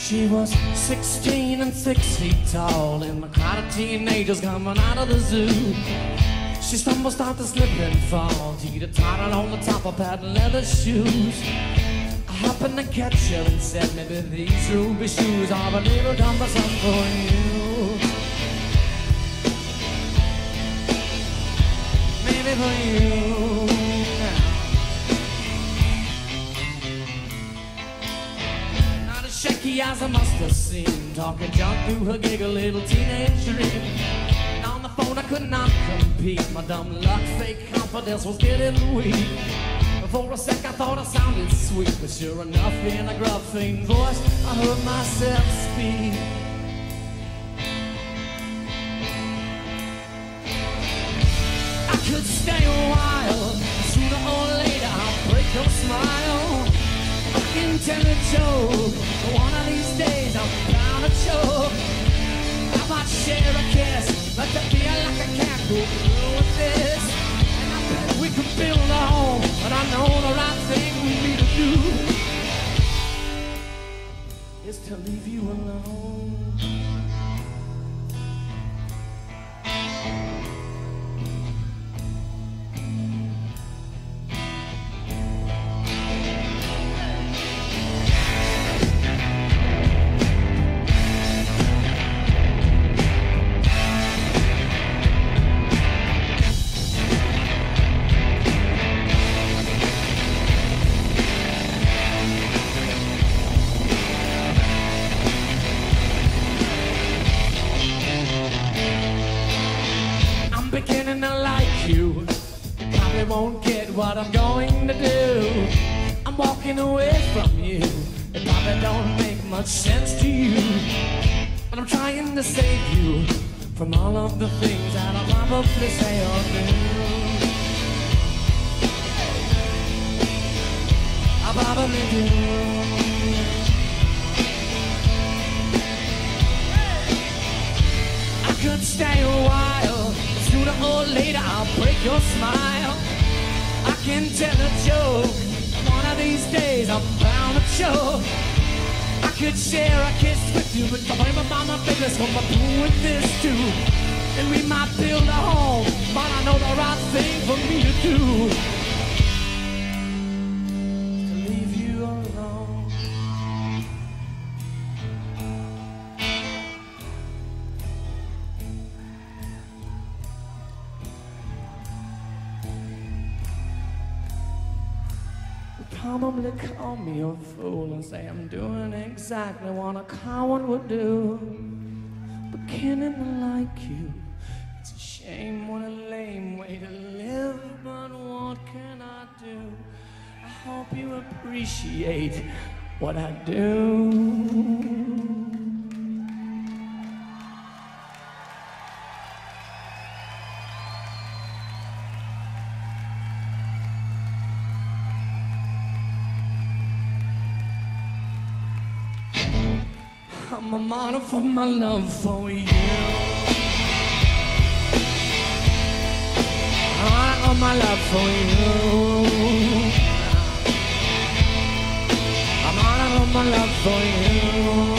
She was 16 and 6 feet tall, in the crowd of teenagers coming out of the zoo. She stumbled, started to slip and fall, teeter-totter on the top of patent leather shoes. I happened to catch her and said, maybe these ruby shoes are a little cumbersome for you. Maybe for you. Shaky as I must have seen, talking junk through her giggle little teenage dream. And on the phone I could not compete, my dumb luck, fake confidence was getting weak. For a sec I thought I sounded sweet, but sure enough in a gruff faint voice I heard myself speak. I could stay a while, sooner or later I'll break your smile. I can tell a joke, one of these days I'm bound to choke. I might share a kiss, let the feel like I can't go through with this. And I bet we could build a home, but I know the right thing for me to do is to leave you alone. Beginning to like you, probably won't get what I'm going to do. I'm walking away from you, it probably don't make much sense to you. But I'm trying to save you from all of the things that I'll probably say or do. I probably do. I could stay a while, sooner or later I'll break your smile. I can tell a joke, one of these days I'm bound to choke. I could share a kiss with you, but don't blame about my business when I'm through with this too. And we might build a home, but I know the right thing for me to do is to leave you alone. Probably call me a fool and say I'm doing exactly what a coward would do. Beginning to like you, it's a shame, what a lame way to live, but what can I do? I hope you appreciate what I do. I'm a model for my love for you. I got my love for you. I'm on my love for you.